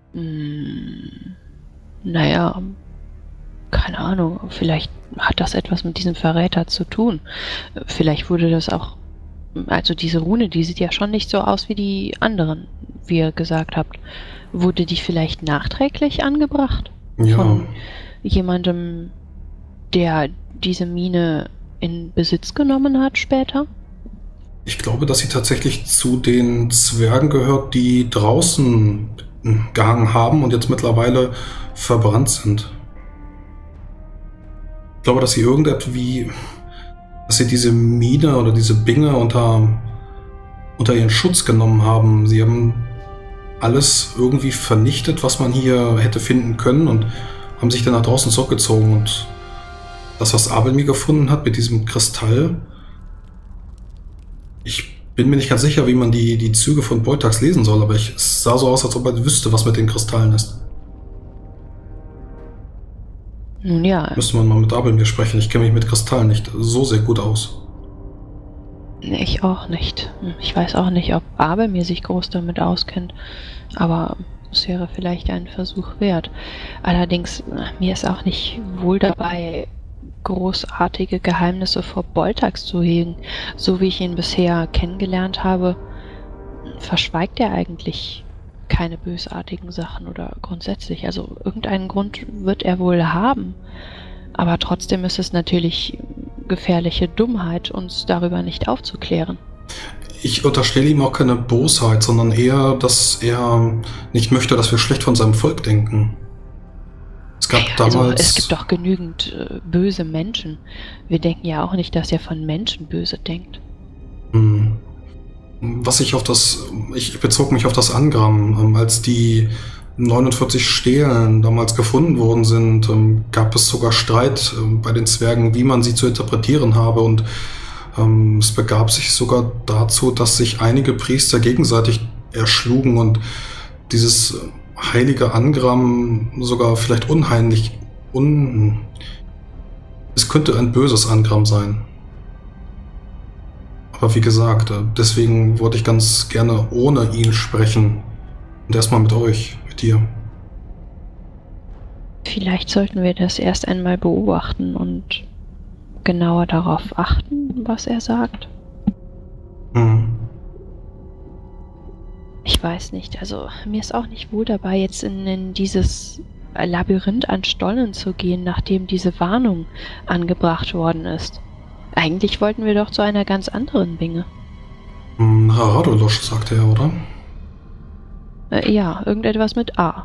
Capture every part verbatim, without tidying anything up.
Hm, naja, keine Ahnung. Vielleicht hat das etwas mit diesem Verräter zu tun. Vielleicht wurde das auch. Also diese Rune, die sieht ja schon nicht so aus wie die anderen, wie ihr gesagt habt. Wurde die vielleicht nachträglich angebracht? Ja, Von jemandem, der diese Mine in Besitz genommen hat später? ich glaube, dass sie tatsächlich zu den Zwergen gehört, die draußen gehangen haben und jetzt mittlerweile verbrannt sind. Ich glaube, dass sie irgendwie, dass sie diese Mine oder diese Binge unter, unter ihren Schutz genommen haben. Sie haben alles irgendwie vernichtet, was man hier hätte finden können und haben sich dann nach draußen zurückgezogen. Und das, was Abel mir gefunden hat mit diesem Kristall, ich bin mir nicht ganz sicher, wie man die, die Züge von Beutax lesen soll, aber ich, es sah so aus, als ob er wüsste, was mit den Kristallen ist. Nun ja, Müsste man mal mit Abel mir sprechen. Ich kenne mich mit Kristallen nicht so sehr gut aus. ich auch nicht. Ich weiß auch nicht, ob Abel mir sich groß damit auskennt, aber es wäre vielleicht ein Versuch wert. Allerdings, mir ist auch nicht wohl dabei, großartige Geheimnisse vor Beutax zu hegen. So wie ich ihn bisher kennengelernt habe, verschweigt er eigentlich keine bösartigen Sachen oder grundsätzlich. Also irgendeinen Grund wird er wohl haben. Aber trotzdem ist es natürlich gefährliche Dummheit, uns darüber nicht aufzuklären. Ich unterstelle ihm auch keine Bosheit, sondern eher, dass er nicht möchte, dass wir schlecht von seinem Volk denken. Es gab damals... Also, es gibt doch genügend äh, böse Menschen. Wir denken ja auch nicht, dass er von Menschen böse denkt. Hm. Was ich auf das... Ich bezog mich auf das Angramm. Als die neunundvierzig Stelen damals gefunden worden sind, gab es sogar Streit bei den Zwergen, wie man sie zu interpretieren habe. Und ähm, es begab sich sogar dazu, dass sich einige Priester gegenseitig erschlugen und dieses heilige Angramm sogar vielleicht unheimlich... Un es könnte ein böses Angramm sein. Aber wie gesagt, deswegen wollte ich ganz gerne ohne ihn sprechen. Und erstmal mit euch, mit dir. Vielleicht sollten wir das erst einmal beobachten und genauer darauf achten, was er sagt. Hm. Ich weiß nicht, also mir ist auch nicht wohl dabei, jetzt in, in dieses Labyrinth an Stollen zu gehen, nachdem diese Warnung angebracht worden ist. Eigentlich wollten wir doch zu einer ganz anderen Binge. Hm, Haradolosch, sagte er, oder? Äh, ja, irgendetwas mit A.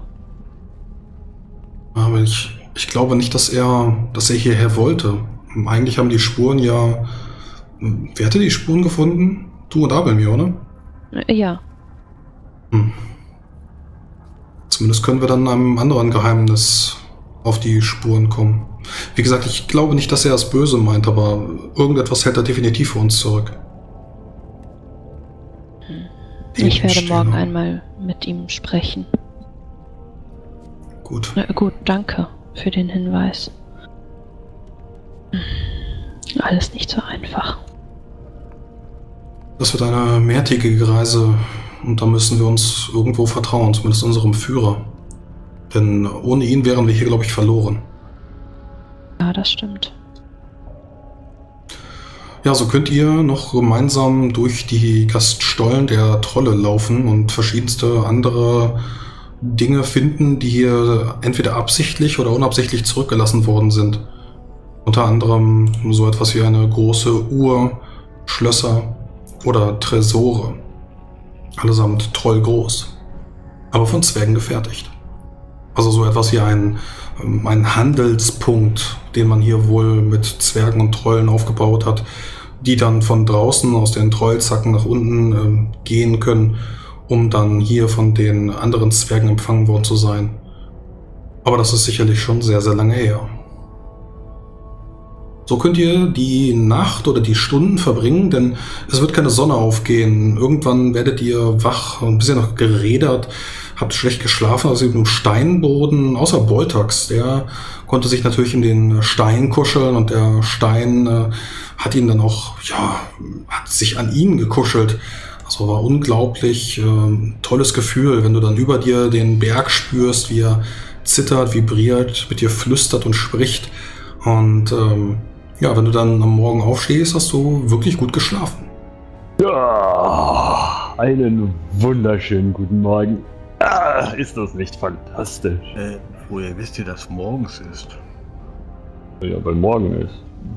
Aber ich, ich glaube nicht, dass er, dass er hierher wollte. Eigentlich haben die Spuren ja... Wer hatte die Spuren gefunden? Du und Abel mir, oder? Äh, ja. Hm. Zumindest können wir dann einem anderen Geheimnis auf die Spuren kommen. Wie gesagt, ich glaube nicht, dass er es böse meint, aber irgendetwas hält er definitiv für uns zurück. Hm. Ich werde morgen einmal mit ihm sprechen. Gut. Na gut, danke für den Hinweis. Alles nicht so einfach. Das wird eine mehrtägige Reise und da müssen wir uns irgendwo vertrauen, zumindest unserem Führer. Denn ohne ihn wären wir hier, glaube ich, verloren. Ja, das stimmt. Ja, so könnt ihr noch gemeinsam durch die Gaststollen der Trolle laufen und verschiedenste andere Dinge finden, die hier entweder absichtlich oder unabsichtlich zurückgelassen worden sind. Unter anderem so etwas wie eine große Uhr, Schlösser oder Tresore. Allesamt trollgroß, aber von Zwergen gefertigt. Also so etwas wie ein, ein Handelspunkt, den man hier wohl mit Zwergen und Trollen aufgebaut hat, die dann von draußen aus den Trollzacken nach unten äh, gehen können, um dann hier von den anderen Zwergen empfangen worden zu sein. Aber das ist sicherlich schon sehr, sehr lange her. So könnt ihr die Nacht oder die Stunden verbringen, denn es wird keine Sonne aufgehen. Irgendwann werdet ihr wach, ein bisschen noch gerädert, habt schlecht geschlafen, also im Steinboden, außer Beutax. Der konnte sich natürlich in den Stein kuscheln und der Stein äh, hat ihn dann auch, ja, hat sich an ihn gekuschelt. Also war unglaublich äh, tolles Gefühl, wenn du dann über dir den Berg spürst, wie er zittert, vibriert, mit dir flüstert und spricht. Und ähm, ja, wenn du dann am Morgen aufstehst, hast du wirklich gut geschlafen. Ja, einen wunderschönen guten Morgen. Ah, ist das nicht fantastisch? Äh, woher wisst ihr, dass morgens ist? Ja, weil morgen ist.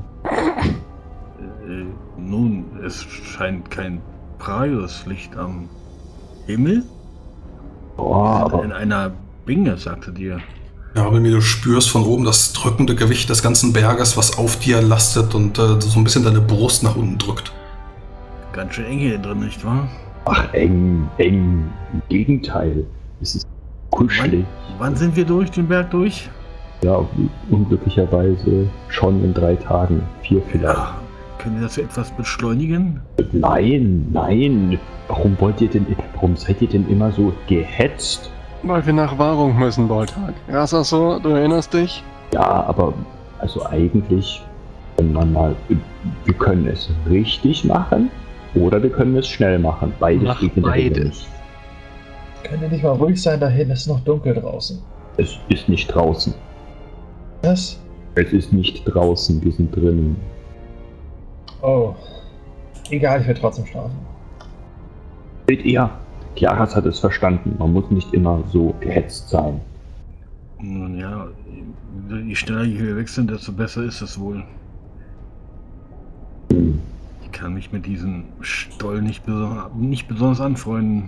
Äh, nun, es scheint kein pralles Licht am Himmel. Oh, In, aber in einer Binge, sagte dir. Ja, wenn du spürst von oben das drückende Gewicht des ganzen Berges, was auf dir lastet und äh, so ein bisschen deine Brust nach unten drückt. Ganz schön eng hier drin, nicht wahr? ach, eng, eng. Im Gegenteil. Es ist kuschelig. Wann, wann sind wir durch den Berg durch? Ja, unglücklicherweise schon in drei Tagen. Vier vielleicht. Ja, können wir das etwas beschleunigen? Nein, nein. Warum wollt ihr denn, warum seid ihr denn immer so gehetzt? Weil wir nach Wahrung müssen, Boltag. Ja, ist das so? Du erinnerst dich? Ja, aber also eigentlich, wenn man mal, wir können es richtig machen oder wir können es schnell machen. Beides Mach geht in der Regel beides. nicht. Könnt ihr nicht mal ruhig sein, da hinten ist noch dunkel draußen. Es ist nicht draußen. Was? Es ist nicht draußen, wir sind drinnen. Oh. Egal, ich will trotzdem schlafen. Seht ihr? Chiaras hat es verstanden. Man muss nicht immer so gehetzt sein. Nun ja, je schneller wir weg sind, desto besser ist es wohl. Hm. Ich kann mich mit diesem Stoll nicht, beso nicht besonders anfreunden.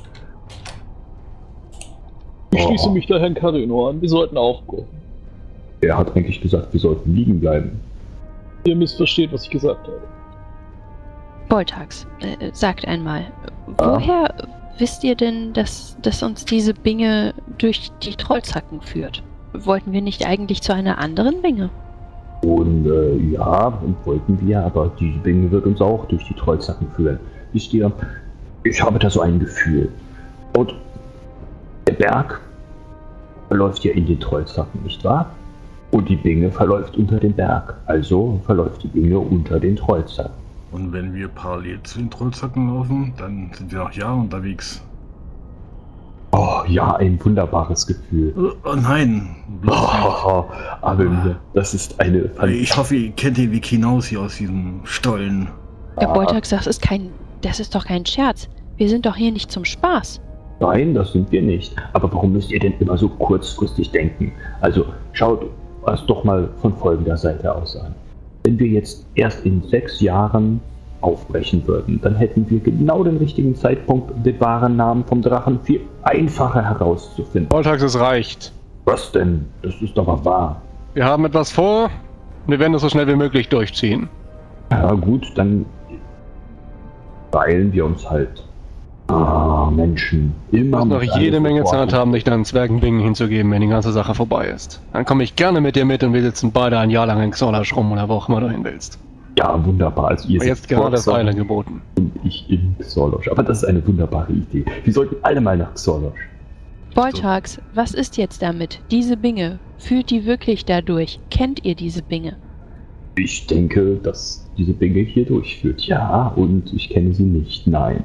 Ich schließe mich da Herrn Carino an. Wir sollten aufbrechen. Er hat eigentlich gesagt, wir sollten liegen bleiben. Ihr missversteht, was ich gesagt habe. Boltax, äh, sagt einmal, woher wisst ihr denn, dass, dass uns diese Binge durch die Trollzacken führt? Wollten wir nicht eigentlich zu einer anderen Binge? Und äh, ja, und wollten wir, aber diese Binge wird uns auch durch die Trollzacken führen. Wisst ihr, ich habe da so ein Gefühl. Und der Berg verläuft ja in den Trollzacken, nicht wahr? Und die Binge verläuft unter dem Berg. Also verläuft die Binge unter den Trollzacken. Und wenn wir parallel zu den Trollzacken laufen, dann sind wir noch Jahre unterwegs. Oh ja, ein wunderbares Gefühl. Oh, oh nein, bloß nicht. Oh, aber mir, das ist eine Ich hoffe, ihr kennt den Weg hinaus hier aus diesem Stollen. Der Boltax sagt, das ist kein, das ist doch kein Scherz. Wir sind doch hier nicht zum Spaß. Nein, das sind wir nicht. Aber warum müsst ihr denn immer so kurzfristig denken? Also schaut es doch mal von folgender Seite aus an. Wenn wir jetzt erst in sechs Jahren aufbrechen würden, dann hätten wir genau den richtigen Zeitpunkt, um den wahren Namen vom Drachen viel einfacher herauszufinden. Boltax, es reicht. Was denn? Das ist aber wahr. Wir haben etwas vor. Wir werden das so schnell wie möglich durchziehen. Ja gut, dann beeilen wir uns halt. Ah, Menschen. Immer Du wirst noch jede Menge sofort. Zeit haben, dich deinen Zwergenbingen hinzugeben, wenn die ganze Sache vorbei ist. Dann komme ich gerne mit dir mit und wir sitzen beide ein Jahr lang in Xolasch rum oder wo auch immer du hin willst. Ja, wunderbar. Also ihr Aber jetzt gerade das Xolosch Eile geboten. und ich in Xolosch. Aber das ist eine wunderbare Idee. Wir sollten alle mal nach Xolosch. Boltax, was ist jetzt damit? Diese Binge, führt die wirklich dadurch? Kennt ihr diese Binge? Ich denke, dass diese Binge hier durchführt. Ja, und ich kenne sie nicht. Nein.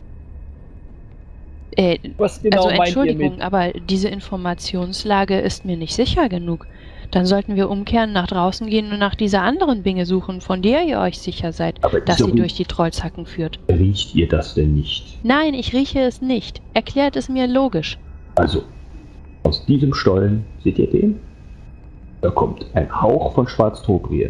Äh, Was genau also meint ihr Entschuldigung, mit? aber diese Informationslage ist mir nicht sicher genug. Dann sollten wir umkehren, nach draußen gehen und nach dieser anderen Binge suchen, von der ihr euch sicher seid, Aber dass diese sie durch die Trollzacken führt. Riecht ihr das denn nicht? Nein, ich rieche es nicht. Erklärt es mir logisch. Also, aus diesem Stollen, seht ihr den? Da kommt ein Hauch von Schwarztobrien.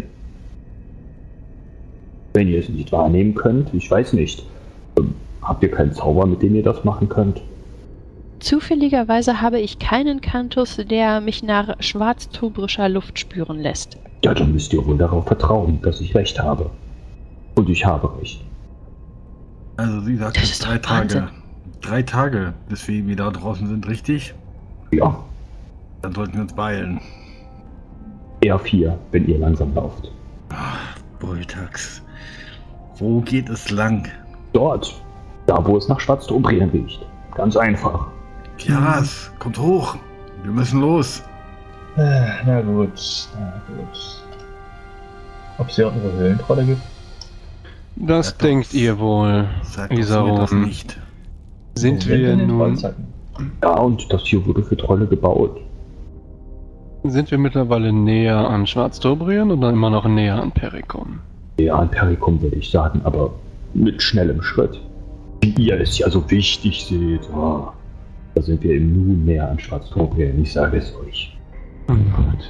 Wenn ihr es nicht wahrnehmen könnt, ich weiß nicht. Ähm, habt ihr keinen Zauber, mit dem ihr das machen könnt? Zufälligerweise habe ich keinen Kantus, der mich nach schwarztobrischer Luft spüren lässt. Ja, dann müsst ihr wohl darauf vertrauen, dass ich recht habe. Und ich habe recht. Also sie sagt Das jetzt ist doch drei Tage. Wahnsinn. Drei Tage, bis wir wieder draußen sind, richtig? Ja, Dann sollten wir uns beeilen. eher vier, wenn ihr langsam lauft. Boltax. Wo geht es lang? Dort, da wo es nach Schwarztobrien riecht. Ganz einfach. Chiaras, kommt hoch. Wir müssen los. Äh, Na gut, na gut. Ob es hier auch ihre Höhlentrolle gibt? Das Sag denkt doch- ihr wohl, Sag doch Isaron. mir das nicht. Sind Wir wir in den nun, Holzhacken. Ja, und das hier wurde für Trolle gebaut. sind wir mittlerweile näher an Schwarztobrien oder immer noch näher an Perikon? Ja, an Perikum würde ich sagen, aber mit schnellem Schritt. Wie ihr es ja so wichtig seht, oh, da sind wir im Nu näher an Schwarztobrien, ich sage es euch. Hm, gut.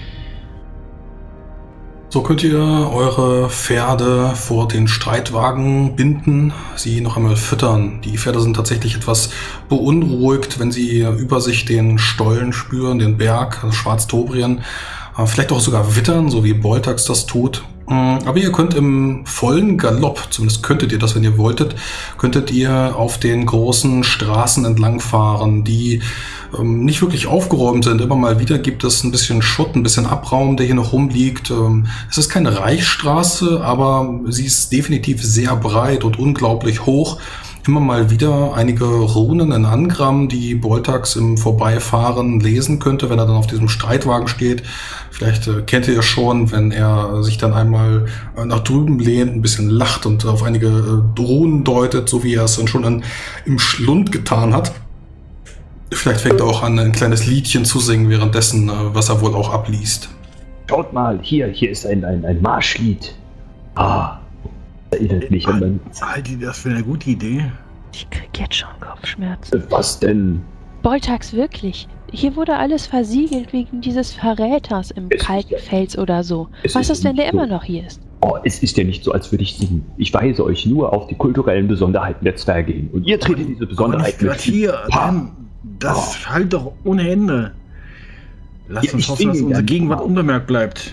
So könnt ihr eure Pferde vor den Streitwagen binden, sie noch einmal füttern. Die Pferde sind tatsächlich etwas beunruhigt, wenn sie über sich den Stollen spüren, den Berg, also Schwarztobrien, äh, vielleicht auch sogar wittern, so wie Boltax das tut. Mm, Aber ihr könnt im vollen Galopp, zumindest könntet ihr das, wenn ihr wolltet, könntet ihr auf den großen Straßen entlangfahren, die ähm, nicht wirklich aufgeräumt sind. Immer mal wieder gibt es ein bisschen Schutt, ein bisschen Abraum, der hier noch rumliegt. Ähm, es ist keine Reichsstraße, aber sie ist definitiv sehr breit und unglaublich hoch. Immer mal wieder einige Runen in Angramm, die Boltax im Vorbeifahren lesen könnte, wenn er dann auf diesem Streitwagen steht. Vielleicht äh, kennt ihr es schon, wenn er sich dann einmal äh, nach drüben lehnt, ein bisschen lacht und auf einige äh, Runen deutet, so wie er es dann schon an, im Schlund getan hat. Vielleicht fängt er auch an, ein kleines Liedchen zu singen währenddessen, äh, was er wohl auch abliest. Schaut mal, hier, hier ist ein, ein, ein Marschlied. Ah, erinnert mich an mein... Haltet ihr das für eine gute Idee? Ich krieg jetzt schon Kopfschmerzen. Was denn? Boltax, wirklich. Hier wurde alles versiegelt wegen dieses Verräters im Es ist kalten ja- Fels oder so. es Was ist ist, wenn der nicht immer so. noch hier ist? Oh, es ist ja nicht so, als würde ich singen. Ich weise euch nur auf die kulturellen Besonderheiten der Zwerge hin. Und ihr tretet diese Aber nicht Besonderheiten gerade hier. Ha. Denn das schallt doch ohne Ende. Lasst Ja, uns ich hoffen, dass singe unsere ja. Gegenwart unbemerkt bleibt.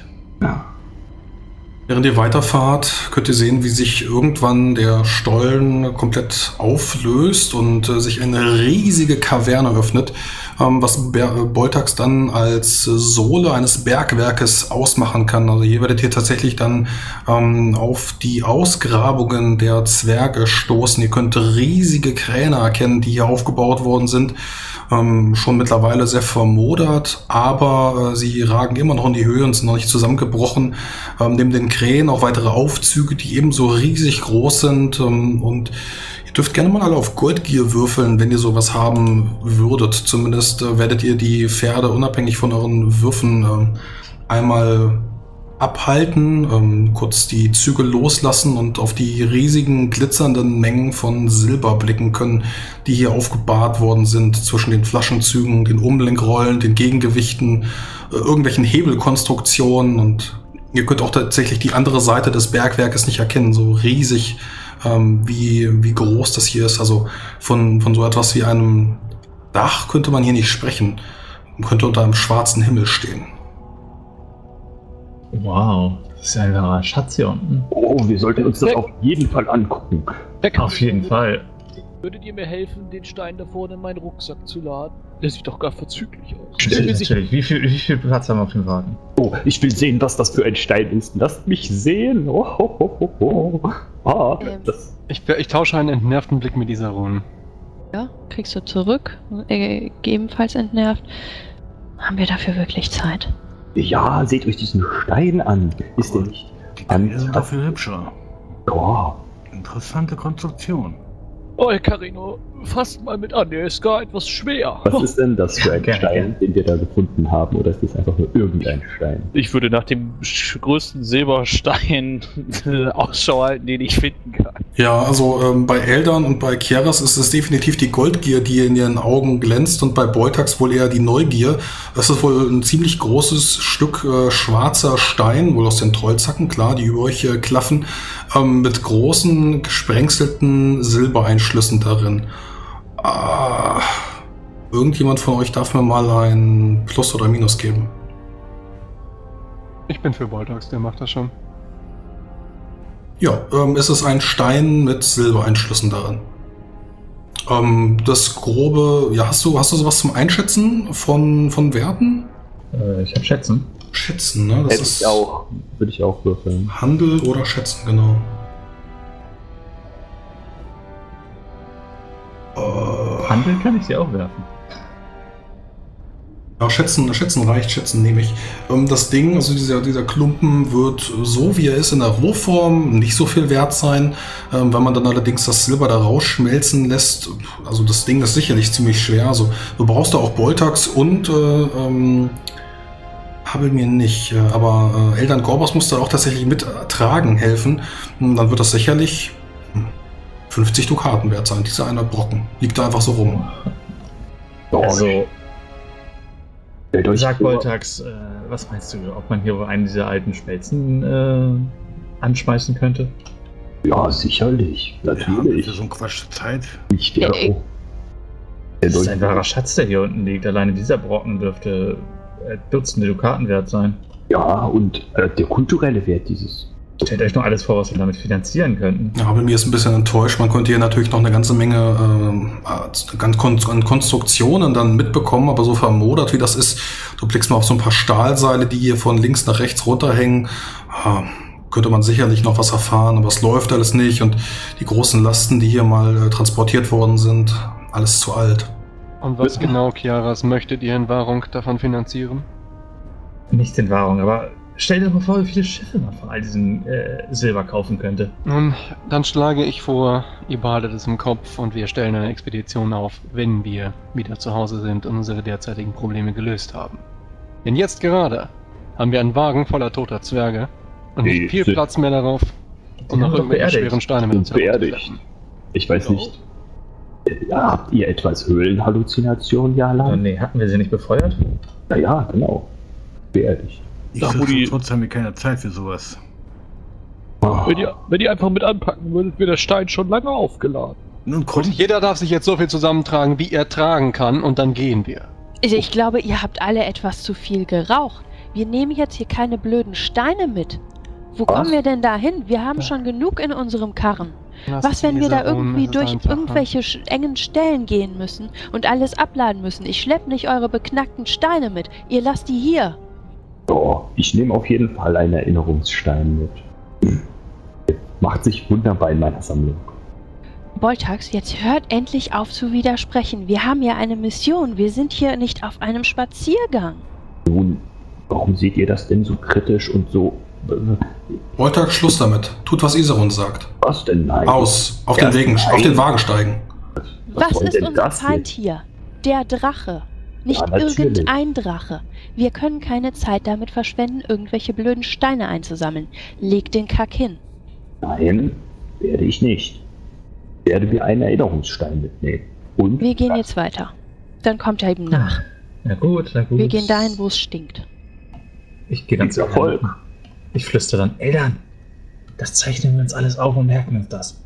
Während ihr weiterfahrt, könnt ihr sehen, wie sich irgendwann der Stollen komplett auflöst und äh, sich eine riesige Kaverne öffnet, ähm, was Ber äh, Boltax dann als äh, Sohle eines Bergwerkes ausmachen kann. Also hier werdet ihr tatsächlich dann ähm, auf die Ausgrabungen der Zwerge stoßen. Ihr könnt riesige Kräne erkennen, die hier aufgebaut worden sind. Ähm, schon mittlerweile sehr vermodert, aber äh, sie ragen immer noch in die Höhe und sind noch nicht zusammengebrochen. Ähm, neben den Krähen auch weitere Aufzüge, die ebenso riesig groß sind. Ähm, und ihr dürft gerne mal alle auf Goldgier würfeln, wenn ihr sowas haben würdet. Zumindest äh, werdet ihr die Pferde unabhängig von euren Würfen ähm, einmal abhalten, ähm, kurz die Züge loslassen und auf die riesigen glitzernden Mengen von Silber blicken können, die hier aufgebahrt worden sind zwischen den Flaschenzügen, den Umlenkrollen, den Gegengewichten, äh, irgendwelchen Hebelkonstruktionen, und ihr könnt auch tatsächlich die andere Seite des Bergwerkes nicht erkennen, so riesig ähm, wie, wie groß das hier ist. Also von, von so etwas wie einem Dach könnte man hier nicht sprechen. Man könnte unter einem schwarzen Himmel stehen. Wow, das ist einfach ein Schatz hier unten. Oh, wir sollten uns das auf jeden Fall angucken. Auf jeden Fall. Würdet ihr mir helfen, den Stein da vorne in meinen Rucksack zu laden? Der sieht doch gar verzüglich aus. Natürlich, Bin mir sicher- natürlich. Wie viel, wie viel Platz haben wir auf dem Wagen? Oh, ich will sehen, was das für ein Stein ist. Lasst mich sehen. Oh, ho, ho, ho, ho. Ah, Ähm. das, Ich, ich tausche einen entnervten Blick mit Isaron. Ja, kriegst du zurück. Äh, ebenfalls entnervt. Haben wir dafür wirklich Zeit? ja, seht euch diesen Stein an. Ist der nicht? Die Kräne sind dafür hübscher. Oh, Interessante Konstruktion. Oh, Herr Carino, fasst mal mit an, der ist gar etwas schwer. was ist denn das für ein Gerne, Stein, gerne. den wir da gefunden haben? Oder ist das einfach nur irgendein Stein? Ich würde nach dem sch- größten Silberstein Ausschau halten, den ich finden kann. Ja, also ähm, bei Eldern und bei Kieras ist es definitiv die Goldgier, die in ihren Augen glänzt, und bei Boltax wohl eher die Neugier. Das ist wohl ein ziemlich großes Stück äh, schwarzer Stein, wohl aus den Trollzacken, klar, die über euch äh, klaffen, ähm, mit großen, gesprengselten Silbereinschlüssen darin. Ah, irgendjemand von euch darf mir mal ein Plus oder Minus geben. Ich bin für Boltax, der macht das schon. Ja, ähm, es ist ein Stein mit Silbereinschlüssen darin. Ähm, das grobe, ja, hast du, hast du sowas zum Einschätzen von, von Werten? Äh, ich hab Schätzen. Schätzen, ne? Das Hätte ist ich auch, würde ich auch würfeln. Handel oder Schätzen, genau. Äh, Handeln kann ich sie auch werfen. Ja, schätzen, schätzen reicht, schätzen nehme ich. Ähm, das Ding, also dieser, dieser Klumpen wird so wie er ist in der Rohform nicht so viel wert sein. Ähm, wenn man dann allerdings das Silber da rausschmelzen lässt, also das Ding ist sicherlich ziemlich schwer. Also du brauchst da auch Boltax und äh, ähm, Habel mir nicht, äh, aber äh, Eldan Gorbas muss da auch tatsächlich mittragen helfen. Und dann wird das sicherlich fünfzig Dukaten wert sein, dieser eine Brocken. Liegt da einfach so rum. Also, Stellt sag vor- Boltax, äh, was meinst du, ob man hier einen dieser alten Schmelzen äh, anschmeißen könnte? Ja, sicherlich. Ja, das Natürlich. ist so ein Quatsch zur Zeit. Ich wäre Äh, auch. Der Das ist Dolch- ein wahrer Schatz, der hier unten liegt. Alleine dieser Brocken dürfte äh, Dutzende Dukaten wert sein. Ja, und äh, der kulturelle Wert dieses. Stellt euch nur alles vor, was wir damit finanzieren könnten. Ja, aber mir ist ein bisschen enttäuscht. Man könnte hier natürlich noch eine ganze Menge ähm, an Kon an Konstruktionen dann mitbekommen, aber so vermodert wie das ist, du blickst mal auf so ein paar Stahlseile, die hier von links nach rechts runterhängen, äh, könnte man sicherlich noch was erfahren, aber es läuft alles nicht und die großen Lasten, die hier mal äh, transportiert worden sind, alles zu alt. Und was genau, Chiaras, möchtet ihr in Wahrung davon finanzieren? Nicht in Wahrung, aber stell dir doch mal vor, wie viele Schiffe man von all diesem äh, Silber kaufen könnte. Nun, dann schlage ich vor, ihr behaltet es im Kopf und wir stellen eine Expedition auf, wenn wir wieder zu Hause sind und unsere derzeitigen Probleme gelöst haben. Denn jetzt gerade haben wir einen Wagen voller toter Zwerge und Nee, nicht viel sind- Platz mehr darauf, Die um noch haben doch irgendwelche beerdigt. schweren Steine mit uns Sind beerdigt. herumzuschleppen. Ich weiß Genau. nicht. Äh, Ja, habt ihr etwas Höhlenhalluzinationen, ja, Oh, lang? nee, hatten wir sie nicht befeuert? Ja, ja, genau. Beerdigt. Ich Da, wo die- Trotz haben wir keine Zeit für sowas. Wenn ihr, wenn ihr einfach mit anpacken würdet, wäre der Stein schon lange aufgeladen. Nun Und kommt jeder darf sich jetzt so viel zusammentragen, wie er tragen kann, und dann gehen wir. Also ich glaube, ihr habt alle etwas zu viel geraucht. Wir nehmen jetzt hier keine blöden Steine mit. Wo Was? kommen wir denn da hin? Wir haben schon genug in unserem Karren. Das Was, ist wenn wir da Iserlohn, irgendwie es ist durch einfacher. irgendwelche sch- engen Stellen gehen müssen und alles abladen müssen? Ich schlepp nicht eure beknackten Steine mit. Ihr lasst die hier. Ja, ich nehme auf jeden Fall einen Erinnerungsstein mit. Macht sich wunderbar in meiner Sammlung. Boltax, jetzt hört endlich auf zu widersprechen. Wir haben ja eine Mission. Wir sind hier nicht auf einem Spaziergang. Nun, warum seht ihr das denn so kritisch und so... äh, Boltax, Schluss damit. Tut, was Iserun sagt. Was denn? Nein. Aus. Auf Ja, den Wegen, nein. auf den Wagen steigen. Was, soll ist denn unser das Feind jetzt? hier? Der Drache. Nicht Ja, natürlich. irgendein Drache. Wir können keine Zeit damit verschwenden, irgendwelche blöden Steine einzusammeln. Leg den Kack hin. Nein, werde ich nicht. Ich werde mir einen Erinnerungsstein mitnehmen. Und Wir gehen jetzt weiter. Dann kommt er eben nach. Na gut, na gut. Wir gehen dahin, wo es stinkt. Ich gehe dann Viel Erfolg. Eltern. Ich flüstere dann, Eltern, das zeichnen wir uns alles auf und merken uns das.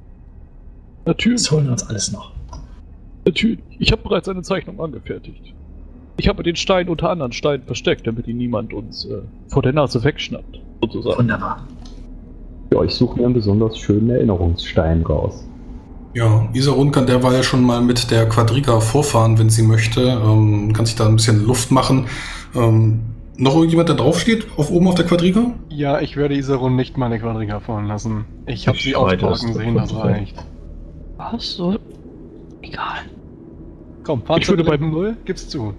Natürlich, Das holen wir uns alles noch. natürlich. Ich habe bereits eine Zeichnung angefertigt. Ich habe den Stein unter anderen Steinen versteckt, damit ihn niemand uns äh, vor der Nase wegschnappt, sozusagen. Wunderbar. ja, ich suche mir einen besonders schönen Erinnerungsstein raus. Ja, Iserun kann derweil schon mal mit der Quadriga vorfahren, wenn sie möchte. Ähm, kann sich da ein bisschen Luft machen. Ähm, noch irgendjemand, der draufsteht, auf oben auf der Quadriga? Ja, ich werde Iserun nicht meine Quadriga fahren lassen. Ich habe Ich sie schreite aufparken das sehen, das sofort. reicht. Was? So? Egal. Komm, fahr Ich würde bei- Null, gib's zu.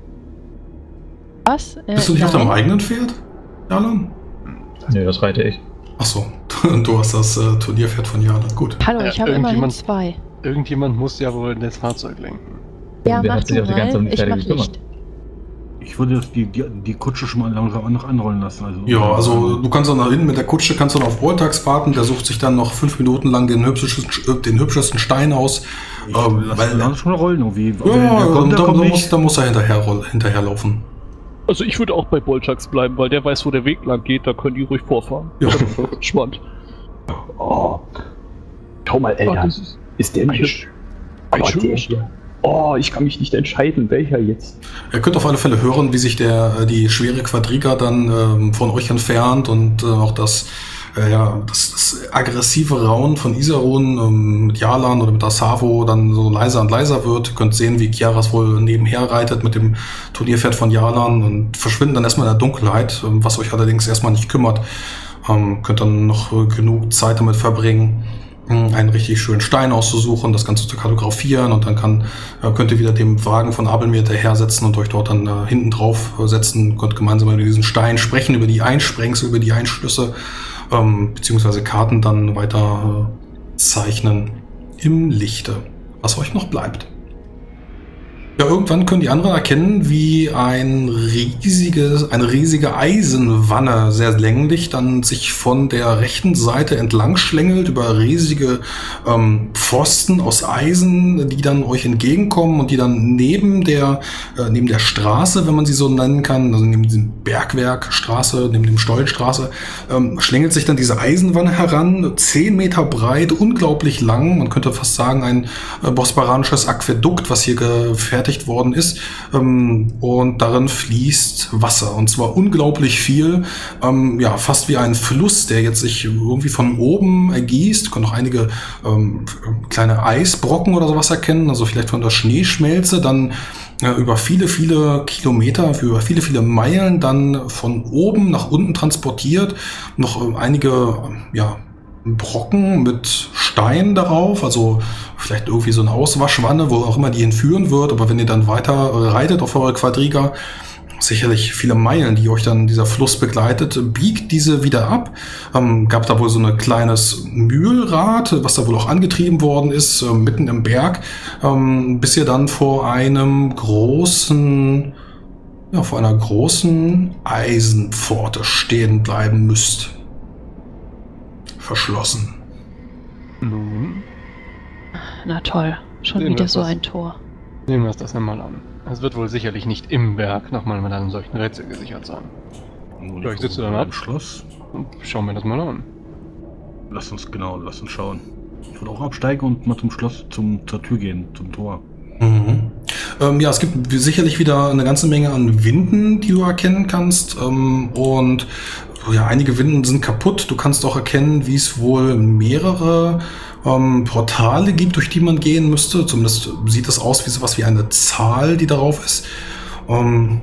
Was? Äh, Bist du nicht auf nein. deinem eigenen Pferd, Jalan? Nee, das reite ich. Achso, du hast das äh, Turnierpferd von Jalan. Gut. Hallo, Äh, ich habe immerhin irgendjemand- zwei. Irgendjemand muss ja wohl das Fahrzeug lenken. Ja, Wer mach hat sich du auf die ganze mal. Ich Fertige mach gekümmert? Licht. Ich würde das, die, die, die Kutsche schon mal langsam noch anrollen lassen. Also, Ja, also du kannst dann nach hinten mit der Kutsche, kannst dann auf Boltax warten, der sucht sich dann noch fünf Minuten lang den hübschesten, äh, den hübschesten Stein aus. Ich ähm, lass weil- langsam schon rollen irgendwie. Ja, Wenn der da, kommt, der da, kommt da, nicht. muss, da muss er hinterher, roll- hinterherlaufen. Also ich würde auch bei Boltax bleiben, weil der weiß, wo der Weg lang geht, da können die ruhig vorfahren. Ja. Da bin ich voll entspannt. Oh, schau mal, Ah, Eltern. das ist Ist der ein, nicht... sch- ein Aber der schöner hier... Oh, ich kann mich nicht entscheiden, welcher jetzt. Ihr könnt auf alle Fälle hören, wie sich der, äh, die schwere Quadriga dann ähm, von euch entfernt und äh, auch das, äh, ja, das, das aggressive Raunen von Iserun ähm, mit Jalan oder mit Asavo dann so leiser und leiser wird. Ihr könnt sehen, wie Kiaras wohl nebenher reitet mit dem Turnierpferd von Jalan und verschwinden dann erstmal in der Dunkelheit, ähm, was euch allerdings erstmal nicht kümmert. Ähm, könnt dann noch äh, genug Zeit damit verbringen, einen richtig schönen Stein auszusuchen, das Ganze zu kartografieren und dann kann, äh, könnt ihr wieder dem Wagen von Abelmir hinterher setzen und euch dort dann äh, hinten drauf setzen, könnt gemeinsam über diesen Stein sprechen, über die Einsprengsel, über die Einschlüsse, ähm, beziehungsweise Karten dann weiter äh, zeichnen im Lichte, was euch noch bleibt. Ja, irgendwann können die anderen erkennen, wie ein riesiges, eine riesige Eisenwanne, sehr länglich, dann sich von der rechten Seite entlang schlängelt über riesige ähm, Pfosten aus Eisen, die dann euch entgegenkommen und die dann neben der, äh, neben der Straße, wenn man sie so nennen kann, also neben diesem Bergwerkstraße, neben dem Stollenstraße, ähm, schlängelt sich dann diese Eisenwanne heran, zehn Meter breit, unglaublich lang, man könnte fast sagen ein äh, bosporanisches Aquädukt, was hier gefertigt worden ist, ähm, und darin fließt Wasser und zwar unglaublich viel, ähm, ja, fast wie ein Fluss, der jetzt sich irgendwie von oben ergießt. Können noch einige ähm, kleine Eisbrocken oder sowas erkennen, also vielleicht von der Schneeschmelze, dann äh, über viele, viele Kilometer, über viele, viele Meilen dann von oben nach unten transportiert, noch äh, einige, ja, Brocken mit Stein darauf, also vielleicht irgendwie so eine Auswaschwanne, wo auch immer die hinführen wird, aber wenn ihr dann weiter reitet auf eure Quadriga, sicherlich viele Meilen, die euch dann dieser Fluss begleitet, biegt diese wieder ab. Ähm, gab da wohl so ein kleines Mühlrad, was da wohl auch angetrieben worden ist, äh, mitten im Berg, ähm, bis ihr dann vor einem großen, ja, vor einer großen Eisenpforte stehen bleiben müsst. Verschlossen. Nun, Na toll, schon Sehen wir wieder so was. ein Tor. sehen wir uns das einmal an. Es wird wohl sicherlich nicht im Berg nochmal mit einem solchen Rätsel gesichert sein. Nun, Vielleicht ich sitzt du gucke dann mal ab. im Schloss. Und schauen wir das mal an. Lass uns, genau, lass uns schauen. Ich würde auch absteigen und mal zum Schloss, zum, zur Tür gehen, zum Tor. Mhm. Ähm, ja, es gibt sicherlich wieder eine ganze Menge an Winden, die du erkennen kannst. Ähm, und ja, einige Winden sind kaputt. Du kannst auch erkennen, wie es wohl mehrere ähm, Portale gibt, durch die man gehen müsste. Zumindest sieht das aus wie sowas wie eine Zahl, die darauf ist. Ähm,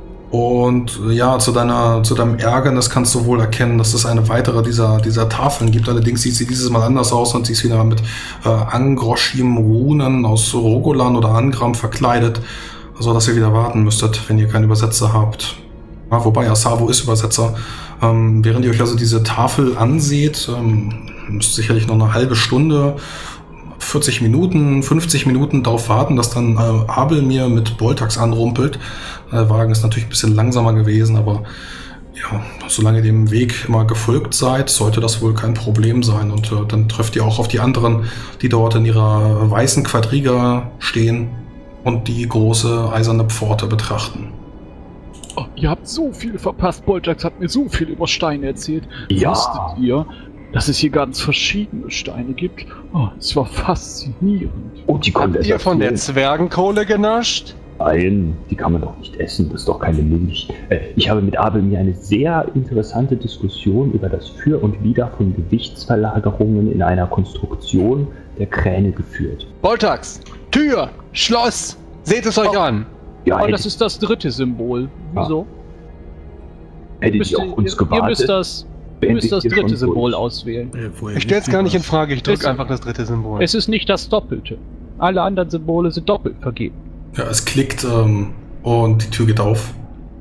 und ja, zu deiner, zu deinem Ärgernis kannst du wohl erkennen, dass es eine weitere dieser, dieser Tafeln gibt. Allerdings sieht sie dieses Mal anders aus und sie ist wieder mit äh, Angroschim-Runen aus Rogolan oder Angram verkleidet, so dass ihr wieder warten müsstet, wenn ihr keinen Übersetzer habt. Ja, wobei Asavo ist Übersetzer. Ähm, während ihr euch also diese Tafel anseht, ähm, müsst sicherlich noch eine halbe Stunde, vierzig Minuten, fünfzig Minuten darauf warten, dass dann äh, Abelmir mit Boltax anrumpelt. Der Wagen ist natürlich ein bisschen langsamer gewesen, aber ja, solange ihr dem Weg immer gefolgt seid, sollte das wohl kein Problem sein. Und äh, dann trefft ihr auch auf die anderen, die dort in ihrer weißen Quadriga stehen und die große eiserne Pforte betrachten. Oh, ihr habt so viel verpasst. Boltax hat mir so viel über Steine erzählt. Ja. Wusstet ihr, dass es hier ganz verschiedene Steine gibt? Oh, es war faszinierend. Und die Habt ihr von der Konversation. Zwergenkohle genascht? Nein, die kann man doch nicht essen, das ist doch keine Milch. Äh, Ich habe mit Abel mir eine sehr interessante Diskussion über das Für und Wider von Gewichtsverlagerungen in einer Konstruktion der Kräne geführt. Boltax! Tür! Schloss! Seht es euch Oh. an! Ja, Oh, hätte, das ist das dritte Symbol. Wieso? hätte Müsst die ihr, auf uns ihr, gewartet. ihr müsst das, ihr wären müsst wir das hier dritte schon Symbol durch. auswählen. Äh, woher Ich stell's wisst gar ihr nicht in das? Frage, ich drück Es- einfach das dritte Symbol. Es ist nicht das Doppelte. Alle anderen Symbole sind doppelt vergeben. Ja, es klickt ähm, und die Tür geht auf.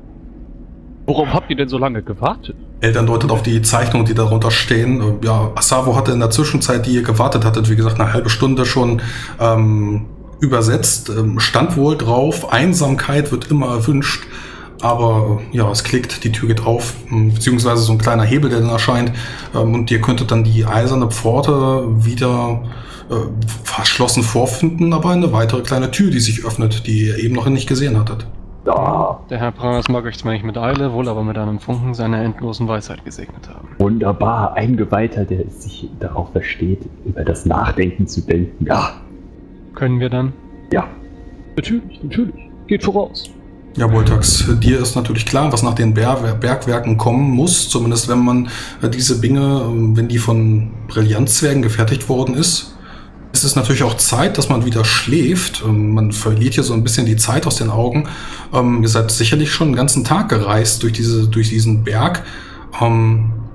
Worauf habt ihr denn so lange gewartet? Eltern deutet auf die Zeichnungen, die darunter stehen. Äh, Ja, Asavo hatte in der Zwischenzeit, die ihr gewartet hattet, wie gesagt, eine halbe Stunde schon ähm, übersetzt. Ähm, stand wohl drauf, Einsamkeit wird immer erwünscht. Aber äh, ja, es klickt, die Tür geht auf, ähm, beziehungsweise so ein kleiner Hebel, der dann erscheint. Ähm, und ihr könntet dann die eiserne Pforte wieder äh, verschlossen vorfinden, aber eine weitere kleine Tür, die sich öffnet, die ihr eben noch nicht gesehen hattet. Ja, Der Herr Pras mag euch zwar nicht mit Eile, wohl aber mit einem Funken seiner endlosen Weisheit gesegnet haben. wunderbar. Ein Geweihter, der es sich darauf versteht, über das Nachdenken zu denken. Ja, Können wir dann? ja. Natürlich, natürlich. Geht voraus. Ja, Boltax, dir ist natürlich klar, was nach den Ber Bergwerken kommen muss, zumindest wenn man äh, diese Binge, äh, wenn die von Brillanzzwergen gefertigt worden ist. Es ist natürlich auch Zeit, dass man wieder schläft. Ähm, man verliert hier so ein bisschen die Zeit aus den Augen. Ähm, ihr seid sicherlich schon einen ganzen Tag gereist durch, diese, durch diesen Berg. Ähm,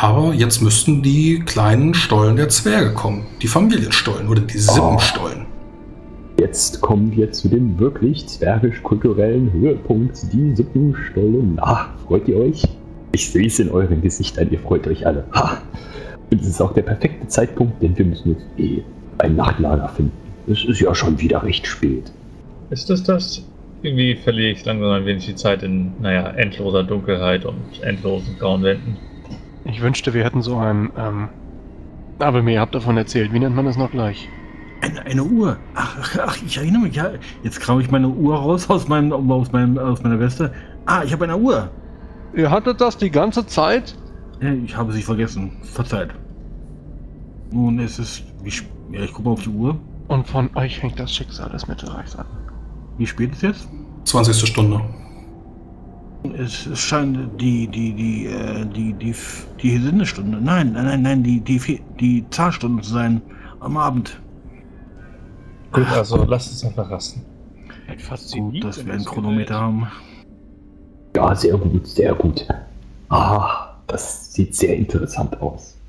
Aber jetzt müssten die kleinen Stollen der Zwerge kommen. Die Familienstollen oder die Sippenstollen. Jetzt kommen wir zu dem wirklich zwergisch-kulturellen Höhepunkt, die Suppenstollen. Ah, freut ihr euch? Ich sehe es in euren Gesichtern, ihr freut euch alle. Ha! Und es ist auch der perfekte Zeitpunkt, denn wir müssen jetzt eh ein Nachtlager finden. Es ist ja schon wieder recht spät. Ist es das? Irgendwie verliere ich langsam ein wenig die Zeit in, naja, endloser Dunkelheit und endlosen grauen Wänden. Ich wünschte, wir hätten so ein, ähm... Aber mir, ihr habt davon erzählt. Wie nennt man das noch gleich? Eine, eine Uhr. Ach, ach, ich erinnere mich. Ja, jetzt kramme ich meine Uhr raus aus, meinem, aus, meinem, aus meiner Weste. Ah, ich habe eine Uhr. Ihr hattet das die ganze Zeit? Ich habe sie vergessen. Verzeiht. Nun, es ist... Wie, ja, ich gucke mal auf die Uhr. Und von euch hängt das Schicksal des Mittelreichs an. Wie spät ist jetzt? zwanzigste Stunde. Es, es scheint die, die, die, äh, die, die, die Sinnesstunde. Nein, nein, nein, nein, die, die, die Zahnstunde zu sein. Am Abend. Gut, also lasst uns einfach rasten. Gut, dass wir ein Chronometer haben. Ja, sehr gut, sehr gut. Ah, das sieht sehr interessant aus.